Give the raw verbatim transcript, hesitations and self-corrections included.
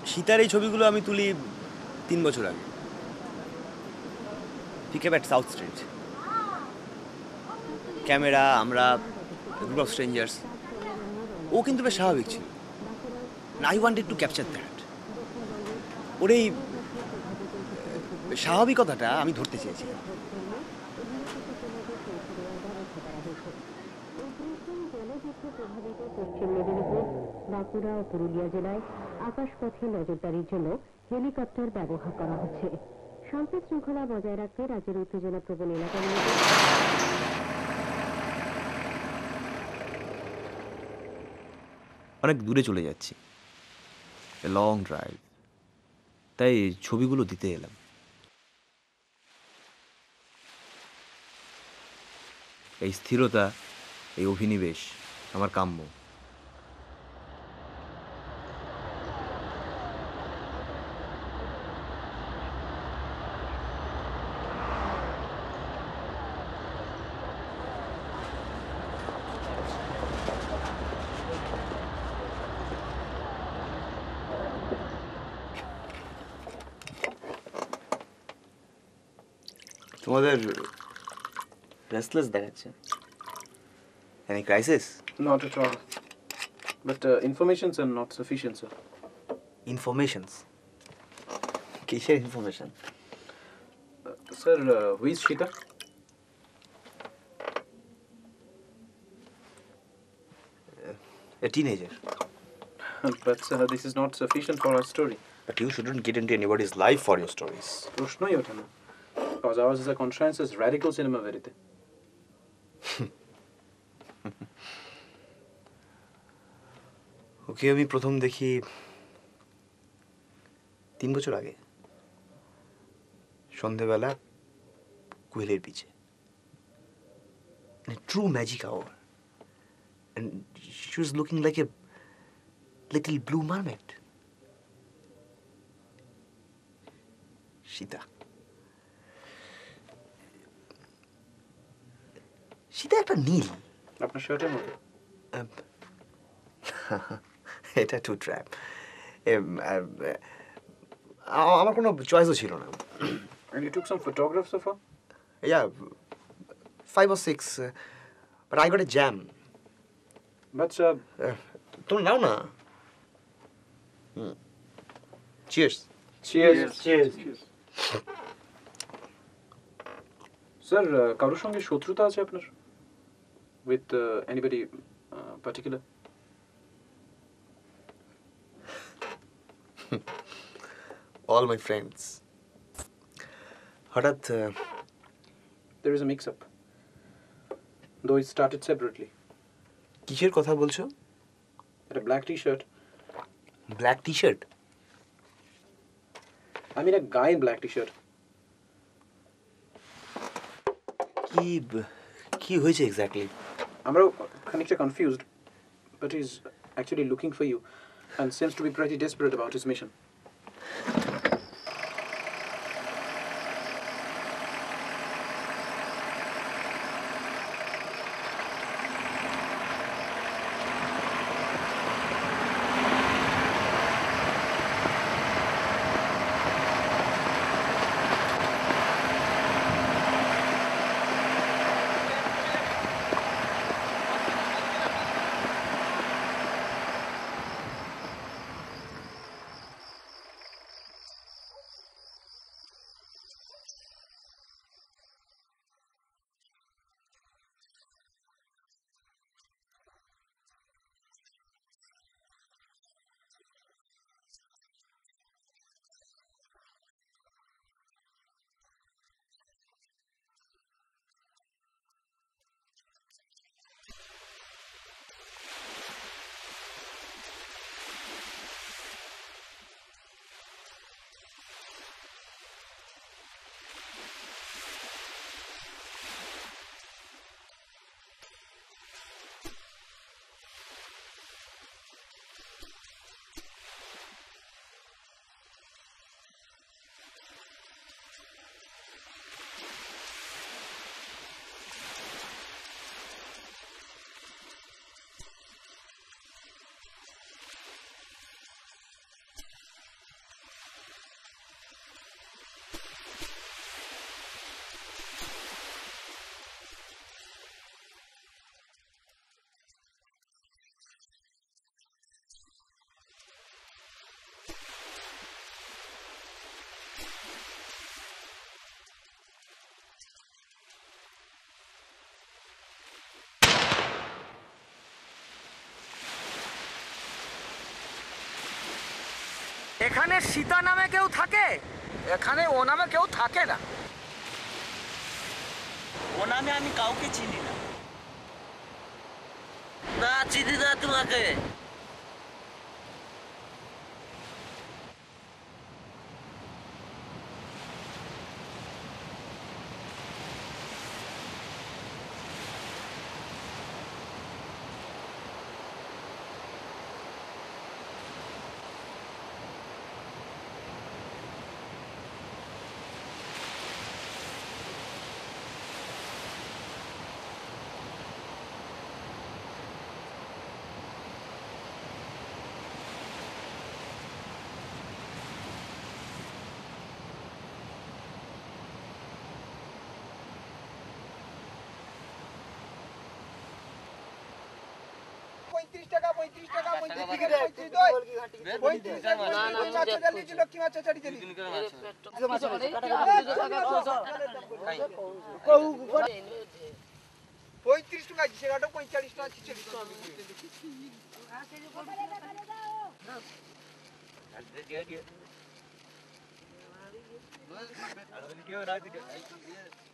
সীতার এই ছবিগুলো আমি তুলি তিন বছর আগে। Pick up at South Street. Camera, আমরা, গ্রুপ অফ স্ট্রেঞ্জার্স। ও কিন্তু বেশ স্বাভাবিক ছিল। I wanted to capture that. ওর এই স্বাভাবিকতাটা আমি ধরতে চেয়েছিলাম। পশ্চিম মেদিনীপুর, বাঁকুড়া ও পুরুলিয়া জেলায় আকাশপথে নজরদারির জন্য হেলিকপ্টার ব্যবহার করা হচ্ছে। শান্তি শৃঙ্খলা বজায় রাখতে রাজ্যের উত্তেজনা প্রবণ এলাকাগুলিতে অনেক দূরে চলে যাচ্ছি, লং ড্রাইভ, তাই ছবিগুলো দিতে এলাম। এই স্থিরতা, এই অভিনিবেশ আমার কাম্য। তোমাদের রেস্টলেস দেখাচ্ছে। Any crisis? Not at all. But uh, informations are not sufficient, sir. Informations? কিসের information? Uh, sir, uh, who is Shita? A teenager. But uh, this is not sufficient for our story. But you shouldn't get into anybody's life for your stories. প্রশ্নই ওঠে না। Because ours is a conscientious radical cinema verite. ওকে আমি প্রথম দেখি তিন বছর আগে, সন্ধেবেলা কুয়েলের পিছে। True magic hour, and she was looking like a little blue mermaid. Sita Sita একটা নীল। আপনার শার্টের মতো। এটা টু ট্র্যাপ। আমার কোনো চয়েসও ছিল না। And you took some photographs of her? Yeah, five or six, uh, but I got a jam. But uh, Uh, তুমি নাও না। Cheers. cheers. Cheers. Cheers. Sir, uh, কারোর সঙ্গে শত্রুতা আছে আপনার? With uh, anybody uh, particular? All my friends. হঠাৎ There is a mix-up. Though it started separately. কিসের কথা বলছো? A black t-shirt. Black T-shirt? I mean a guy in black t-shirt. কি কি হয়েছে এক্স্যাক্টলি? আমরাও খানিকটা confused, but he's actually looking for you and seems to be pretty desperate about his mission. এখানে সীতা নামে কেউ থাকে? এখানে ও নামে কেউ থাকে না। ও নামে আমি কাউকে চিনি না। না চিনি না তোমাকে। পঁয়ত্রিশ টাকা পঁয়ত্রিশ টাকা পঁয়ত্রিশ টাকা পঁয়ত্রিশ দই পঁয়ত্রিশ টাকা মাছ চালিয়েছি লক্ষ্মী মাছ চাড়ি চালি পঁয়ত্রিশ টাকা সেটা পঁয়তাল্লিশ টাকা ছিচল্লিশ টাকা